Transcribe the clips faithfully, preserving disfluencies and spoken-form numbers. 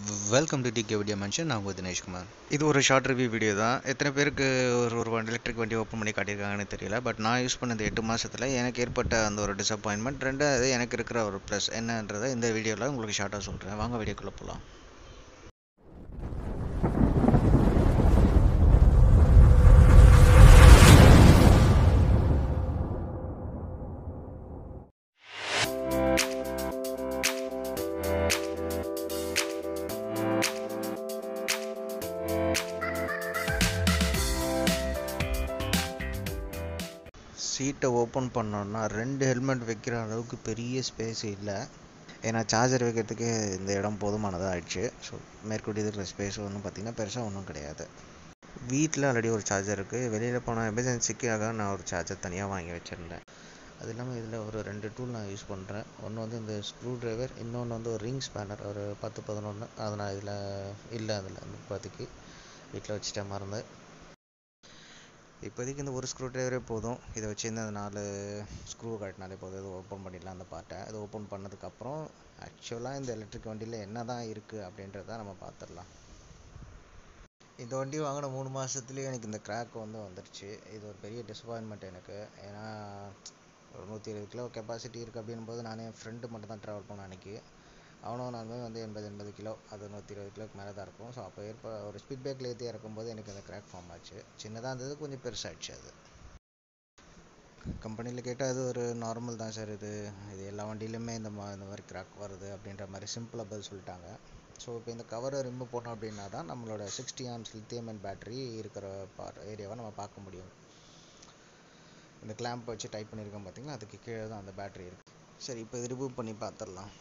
Welcome to DK video mention. நான் உங்கள் தினேஷ்குமார். இது ஒரு ஷார்ட் ரிவ்யூ வீடியோ தான். எத்தனை பேருக்கு ஒரு ஒரு வண்டி எலக்ட்ரிக் வண்டி ஓப்பன் பண்ணி காட்டியிருக்காங்கன்னு தெரியல. பட் நான் யூஸ் பண்ணது எட்டு மாதத்தில் எனக்கு ஏற்பட்ட அந்த ஒரு டிசப்பாயின்மெண்ட், ரெண்டாவது எனக்கு இருக்கிற ஒரு ப்ளஸ் என்னன்றதை இந்த வீடியோவில் உங்களுக்கு ஷார்ட்டாக சொல்கிறேன். வாங்க வீடியோக்குள்ளே போகலாம். சீட்டை ஓப்பன் பண்ணோன்னா ரெண்டு ஹெல்மெட் வைக்கிற அளவுக்கு பெரிய ஸ்பேஸ் இல்லை. ஏன்னா சார்ஜர் வைக்கிறதுக்கு இந்த இடம் போதுமானதாக ஆயிடுச்சு. ஸோ மேற்கொண்டு இருக்கிற ஸ்பேஸ் ஒன்றும் பார்த்திங்கன்னா பெருசாக ஒன்றும் கிடையாது. வீட்டில் ஆல்ரெடி ஒரு சார்ஜர் இருக்குது. வெளியில் போனால் எமர்ஜென்சிக்காக நான் ஒரு சார்ஜர் தனியாக வாங்கி வச்சுருந்தேன். அது இல்லாமல் இதில் ஒரு ரெண்டு டூல் நான் யூஸ் பண்ணுறேன். ஒன்று வந்து இந்த ஸ்க்ரூ ட்ரைவர், இன்னொன்று வந்து ஒரு ரிங் ஸ்பேனர், ஒரு பத்து பதினொன்று. அது நான் இதில் இல்லை, அதில் இப்போதைக்கு வீட்டில் வச்சுட்டேன், மறந்து. இப்போதைக்கு இந்த ஒரு ஸ்க்ரூ ட்ரைவரே போதும். இதை வச்சு இந்த நாலு ஸ்க்ரூ கட்டினாலே போதும். இது ஓப்பன் பண்ணிடலாம் அந்த பார்ட்டை. இது ஓப்பன் பண்ணதுக்கப்புறம் ஆக்சுவலாக இந்த எலக்ட்ரிக் வண்டியில் என்ன தான் இருக்குது அப்படின்றத நம்ம பார்த்துடலாம். இந்த வண்டி வாங்கின மூணு மாதத்துலேயே எனக்கு இந்த கிராக் வந்து வந்துடுச்சு. இது ஒரு பெரிய டிசப்பாயின்மெண்ட் எனக்கு. ஏன்னா ஒரு நூற்றி இருபது கிலோ கெப்பாசிட்டி இருக்குது அப்படின்போது நானே என் ஃப்ரெண்டு மட்டும் தான் ட்ராவல் பண்ணேன் அன்றைக்கி. அவனும் நானுமே வந்து எண்பது எண்பது கிலோ, அது நூற்றி இருபது கிலோக்கு மேலே தான் இருக்கும். ஸோ அப்போ ஏற்ப ஒரு ஸ்பீட் பிரேக்கில் ஏற்றி இறக்கும்போது எனக்கு அந்த கிராக் ஃபார்ம் ஆச்சு. சின்னதாக இருந்தது, கொஞ்சம் பெருசாகிடுச்சு. அது கம்பெனியில் கேட்டால் அது ஒரு நார்மல் தான் சார், இது இது எல்லா வண்டியிலுமே இந்த மா இந்த மாதிரி கிராக் வருது அப்படின்ற மாதிரி சிம்பிளாக பதில் சொல்லிட்டாங்க. ஸோ இப்போ இந்த கவரை ரிமூவ் பண்ணோம் அப்படின்னா தான் நம்மளோட sixty amps lithium ion battery இருக்கிற பார் ஏரியாவை நம்ம பார்க்க முடியும். இந்த கிளாம்ப் வச்சு டைப் பண்ணியிருக்கோம் பார்த்தீங்கன்னா, அதுக்கு கீழே தான் அந்த பேட்டரி இருக்குது. சரி, இப்போ இது ரிமூவ் பண்ணி பார்த்துடலாம்.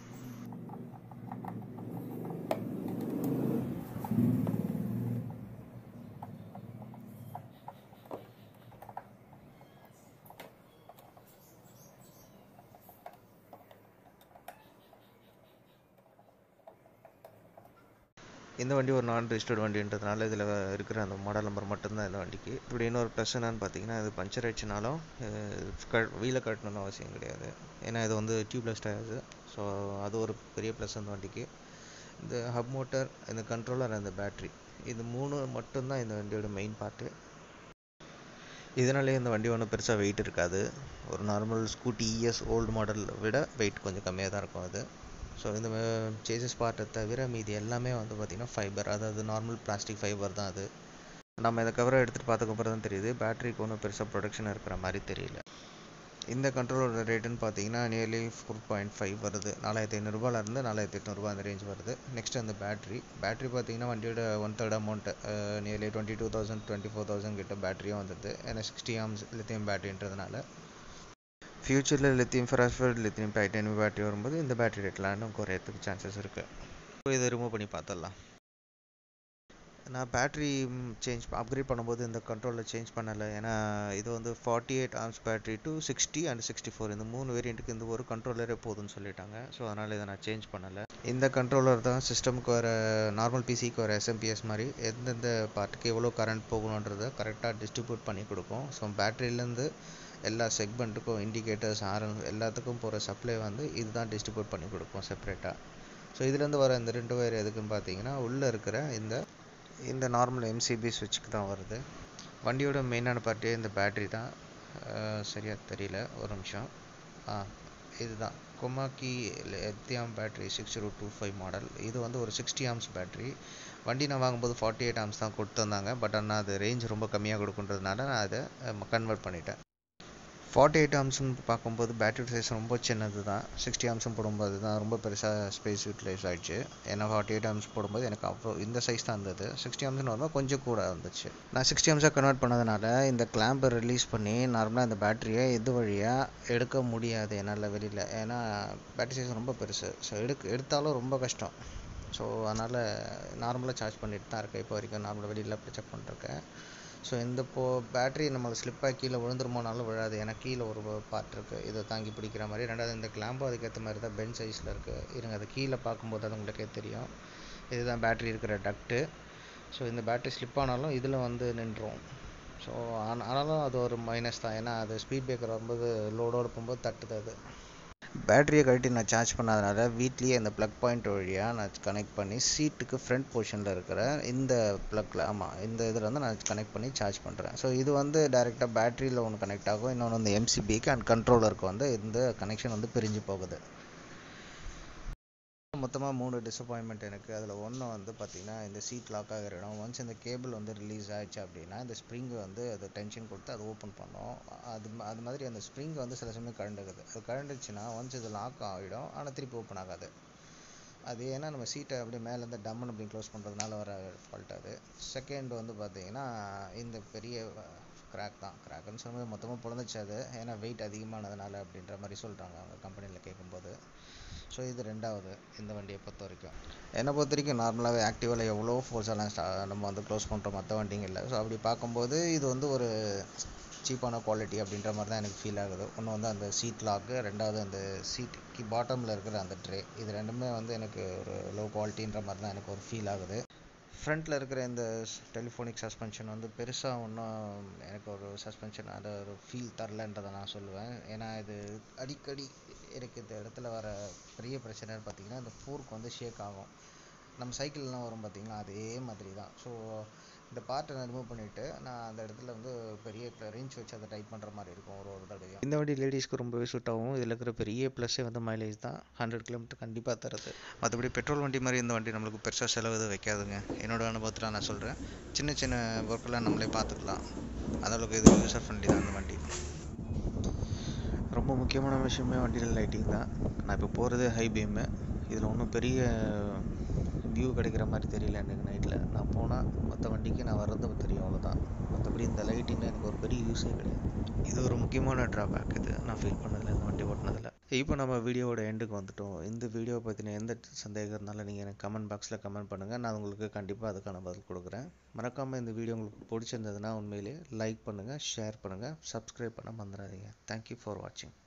இந்த வண்டி ஒரு நான் ரிஜிஸ்டர்ட் வண்டின்றதுனால இதில் இருக்கிற அந்த மாடல் நம்பர் மட்டும்தான் இந்த வண்டிக்கு. இப்படி இன்னொரு ப்ளஸ் என்னன்னு பார்த்தீங்கன்னா, இது பஞ்சர் ஆயிடுச்சுனாலும் க வீலை கட்டணும்னு அவசியம் கிடையாது. ஏன்னா இது வந்து டியூப்லெஸ் டயர்ஸு. ஸோ அது ஒரு பெரிய ப்ளஸ் அந்த வண்டிக்கு. இந்த ஹப் மோட்டர், இந்த கண்ட்ரோலர், அந்த பேட்ரி, இது மூணு மட்டும்தான் இந்த வண்டியோட மெயின் பார்ட்டு. இதனாலே இந்த வண்டி ஒன்றும் பெருசாக வெயிட் இருக்காது. ஒரு normal scooty ES old model விட வெயிட் கொஞ்சம் கம்மியாக தான் இருக்கும் அது. ஸோ இந்த சேசஸ் பார்ட்டை தவிர மீதி எல்லாமே வந்து பார்த்திங்கன்னா ஃபைபர், அதாவது நார்மல் பிளாஸ்டிக் ஃபைபர் தான் அது. நம்ம இதை கவரை எடுத்துகிட்டு பார்த்ததுக்கப்புறம் தான் தெரியுது பேட்டரிக்கு ஒன்றும் பெருசாக ப்ரொடக்ஷன் இருக்கிற மாதிரி தெரியல. இந்த கண்ட்ரோலோட ரேட்டுன்னு பார்த்தீங்கன்னா நியர்லி ஃபோர் பாயிண்ட் ஃபைவ் வருது. நாலாயிரத்தி ஐநூறுரூபாலேருந்து நாலாயிரத்தி எட்நூறுபா அந்த ரேஞ்ச் வருது. நெக்ஸ்ட் அந்த பேட்ரி பேட்ரி பார்த்தீங்கன்னா வண்டியோட one third amount, nearly twenty two thousand twenty four thousand கிட்ட பேட்டரியும் வந்துடுது. ஏன்னா சிக்ஸ்டி ஆம்ஸ் லித்தியம் பேட்டரின்றதுனால. ஃப்யூச்சரில் lithium ferrophosphate, lithium titanium battery வரும்போது இந்த பேட்டரி ரேட்லாம் இன்னும் குறையறதுக்கு சான்சஸ் இருக்குது. ஸோ இதை ரிமூவ் பண்ணி பார்த்துடலாம். நான் பேட்ரி சேஞ்ச் அப்கிரேட் பண்ணும்போது இந்த கண்ட்ரோலில் சேஞ்ச் பண்ணலை. ஏன்னா இது வந்து forty eight amps battery to sixty and sixty four இந்த மூணு வேரியண்ட்டுக்கு இந்த ஒரு கண்ட்ரோலரே போதும்னு சொல்லிட்டாங்க. ஸோ அதனால் இதை நான் சேஞ்ச் பண்ணலை. இந்த கண்ட்ரோலர் தான் சிஸ்டமுக்கு வர நார்மல் பிசிக்கு வர எஸ்எம்பிஎஸ் மாதிரி எந்தெந்த பார்ட்டுக்கு எவ்வளோ கரண்ட் போகணுன்றதை கரெக்டாக டிஸ்ட்ரிபியூட் பண்ணி கொடுக்கும். ஸோ பேட்டரியிலேருந்து எல்லா செக்மெண்ட்டுக்கும், இண்டிகேட்டர்ஸ், ஆரன் எல்லாத்துக்கும் போகிற சப்ளை வந்து இதுதான் டிஸ்ட்ரிபியூட் பண்ணி கொடுக்கும் செப்பரேட்டாக. ஸோ இதுலேருந்து வர இந்த ரெண்டு வயர் எதுக்குன்னு பார்த்தீங்கன்னா, உள்ளே இருக்கிற இந்த இந்த நார்மல் எம்சிபி சுவிட்சுக்கு தான் வருது. வண்டியோட மெயினான பார்ட்டே இந்த பேட்ரி தான். சரியாக தெரியல, ஒரு நிமிஷம். ஆ இதுதான் Komaki lithium battery six zero two five model. இது வந்து ஒரு சிக்ஸ்டி ஆம்ஸ் பேட்டரி. வண்டி நான் வாங்கும்போது ஃபார்ட்டி எயிட் ஆம்ஸ் தான் கொடுத்துருந்தாங்க. பட் ஆனால் அது ரேஞ்ச் ரொம்ப கம்மியாக கொடுக்குன்றதுனால நான் அதை கன்வெர்ட் பண்ணிட்டேன். ஃபார்ட்டி எயிட் ஆம்ஸ்னு பார்க்கும்போது பேட்டரி சைஸ் ரொம்ப சின்னது தான். சிக்ஸ்டி ஆம்ஸும் போடும்போது தான் ரொம்ப பெருசாக ஸ்பேஸ் யூட்டிலைஸ் ஆகிடுச்சு. ஏன்னா ஃபார்ட்டி எயிட் ஆம்ஸ் போடும்போது எனக்கு அவ்வளோ இந்த சைஸ் தான் இருந்தது. சிக்ஸ்டி ஆம்ஸ்னு வரும்போது கொஞ்சம் கூட இருந்துச்சு. நான் சிக்ஸ்டி ஆம்ஸாக கன்வெர்ட் பண்ணதுனால இந்த கிளாம்பை ரிலீஸ் பண்ணி நார்மலாக இந்த பேட்டரியை இது வழியாக எடுக்க முடியாது என்னால் வெளியில். ஏன்னா பேட்டரி சைஸ் ரொம்ப பெருசு. ஸோ எடுக்க எடுத்தாலும் ரொம்ப கஷ்டம். ஸோ அதனால் நார்மலாக சார்ஜ் பண்ணிட்டு தான் இருக்கேன் இப்போ வரைக்கும். நார்மலாக வெளியில் அப்படி செக் பண்ணிருக்கேன். ஸோ இந்த இப்போ பேட்டரி நம்மளுக்கு ஸ்லிப்பாக கீழே விழுந்துருமோனாலும் விழாது. ஏன்னா கீழே ஒரு பார்ட் இருக்குது இதை தாங்கி பிடிக்கிற மாதிரி. ரெண்டாவது இந்த கிளாம்பும் அதுக்கேற்ற மாதிரி தான் பென் சைஸில் இருக்குது. இருங்க, அதை கீழே பார்க்கும்போது அது உங்களுக்கே தெரியும். இதுதான் பேட்டரி இருக்கிற டக்ட்டு. ஸோ இந்த பேட்டரி ஸ்லிப் ஆனாலும் இதில் வந்து நின்றுடும். ஸோ ஆனாலும் அது ஒரு மைனஸ் தான். ஏன்னா அது ஸ்பீட் பிரேக்கர் வரும்போது லோடோடு போகும்போது தட்டுது அது. பேட்டரியை கழட்டி நான் சார்ஜ் பண்ணாதனால வீட்லேயே இந்த ப்ளக் பாயிண்ட் வழியாக நான் கனெக்ட் பண்ணி சீட்டுக்கு ஃப்ரண்ட் போர்ஷனில் இருக்கிற இந்த ப்ளக்கில் ஆமாம் இந்த இதில் வந்து நான் கனெக்ட் பண்ணி சார்ஜ் பண்ணுறேன். ஸோ இது வந்து டைரெக்டாக பேட்டரியில் ஒன்று கனெக்ட் ஆகும், இன்னொன்று வந்து எம்சிபிக்கு அண்ட் கண்ட்ரோலருக்கு வந்து இந்த கனெக்ஷன் வந்து பிரிஞ்சு போகுது. மொத்தமாக மூணு டிசப்பாயின்மெண்ட் எனக்கு. அதில் ஒன்று வந்து பார்த்திங்கன்னா இந்த சீட் லாக் ஆகிற இடம். ஒன்ஸ் இந்த கேபிள் வந்து ரிலீஸ் ஆகிடுச்சு அப்படின்னா இந்த ஸ்ப்ரிங்கு வந்து அது டென்ஷன் கொடுத்து அது ஓப்பன் பண்ணோம். அது அது மாதிரி அந்த ஸ்ப்ரிங் வந்து சில சமயம் கழண்டுக்குது. அது கழண்டுச்சுன்னா ஒன்ஸ் இது லாக் ஆகிடும், ஆனால் திருப்பி ஓப்பன் ஆகாது. அது ஏன்னா நம்ம சீட்டை அப்படியே மேலேருந்து டம்முன்னு அப்படி க்ளோஸ் பண்ணுறதுனால வர ஃபால்ட் அது. செகண்ட் வந்து பார்த்திங்கன்னா இந்த பெரிய கிராக் தான். கிராக்குன்னு சொல்லும்போது மொத்தமாக பிறந்துச்சு அது, ஏன்னா வெயிட் அதிகமானதுனால அப்படின்ற மாதிரி சொல்கிறாங்க அவங்க கம்பெனியில் கேட்கும்போது. ஸோ இது ரெண்டாவது இந்த வண்டியை பொறுத்த வரைக்கும். என்னை பொறுத்த வரைக்கும் நார்மலாகவே ஆக்டிவாவில் எவ்வளோ ஃபோர்ஸெல்லாம் ஸ்டா நம்ம வந்து க்ளோஸ் பண்ணுறோம் மற்ற வண்டிங்க இல்லை. ஸோ அப்படி பார்க்கும்போது இது வந்து ஒரு சீப்பான குவாலிட்டி அப்படின்ற மாதிரி தான் எனக்கு ஃபீல் ஆகுது. ஒன்று வந்து அந்த சீட் லாக்கு, ரெண்டாவது அந்த சீட்டுக்கு பாட்டமில் இருக்கிற அந்த ட்ரே, இது ரெண்டுமே வந்து எனக்கு ஒரு லோ குவாலிட்டின்ற மாதிரி தான் எனக்கு ஒரு ஃபீல் ஆகுது. ஃப்ரண்ட்டில் இருக்கிற இந்த டெலிஃபோனிக் சஸ்பென்ஷன் வந்து பெருசாக ஒன்றும் எனக்கு ஒரு சஸ்பென்ஷன் அது ஒரு ஃபீல் தரலன்றதை நான் சொல்லுவேன். ஏன்னா இது அடிக்கடி எனக்கு இந்த இடத்துல வர பெரிய பிரச்சனைன்னு பார்த்திங்கன்னா இந்த ஃபோர்க் வந்து ஷேக் ஆகும். நம்ம சைக்கிள்லாம் வரும் பார்த்திங்களா, அதே மாதிரி தான். ஸோ இந்த பார்ட்டை நான் ரிமூவ் பண்ணிவிட்டு நான் அந்த இடத்துல வந்து பெரிய ரெஞ்ச் வச்சு அதை டைட் பண்ணுற மாதிரி இருக்கும் ஒரு ஒரு தடவையும். இந்த வண்டி லேடிஸ்க்கு ரொம்பவே சூட் ஆகும். இதில் இருக்கிற பெரிய ப்ளஸ்ஸே வந்து மைலேஜ் தான். ஹண்ட்ரட் கிலோமீட்டர் கண்டிப்பாக தருது. மற்றபடி பெட்ரோல் வண்டி மாதிரி இந்த வண்டி நம்மளுக்கு பெருசாக செலவு எதுவும் வைக்காதுங்க. என்னோடய அனுபவத்தில் நான் சொல்கிறேன். சின்ன சின்ன ஒர்க்கெல்லாம் நம்மளே பார்த்துக்கலாம். அதளவுக்கு இது யூசர் ஃப்ரெண்ட்லி தான் இந்த வண்டி. ரொம்ப முக்கியமான விஷயமே வண்டியில் லைட்டிங் தான். நான் இப்போ போகிறது ஹை பீமு. இதில் ஒன்றும் பெரிய வியூ கிடைக்கிற மாதிரி தெரியல எனக்கு நைட்டில். நான் போனால் மற்ற வண்டிக்கு நான் வர்றது தெரியும், அவ்வளோதான். மற்றபடி இந்த லைட்டிங்கில் எனக்கு ஒரு பெரிய யூஸே கிடையாது. இது ஒரு முக்கியமான ட்ராபேக் இது நான் ஃபீல் பண்ணதில்லை இந்த வண்டி ஓட்டினதில். இப்போ நம்ம வீடியோவோட எண்டுக்கு வந்துட்டோம். இந்த வீடியோ பற்றின எந்த சந்தேகம் இருந்தாலும் நீங்கள் எனக்கு கமெண்ட் பாக்ஸில் கமெண்ட் பண்ணுங்கள். நான் உங்களுக்கு கண்டிப்பாக அதுக்கான பதில் கொடுக்குறேன். மறக்காமல் இந்த வீடியோ உங்களுக்கு பிடிச்சிருந்ததுன்னா உண்மையிலே லைக் பண்ணுங்கள், ஷேர் பண்ணுங்கள், சப்ஸ்கிரைப் பண்ண மறந்துடாதீங்க. தேங்க்யூ ஃபார் வாட்சிங்.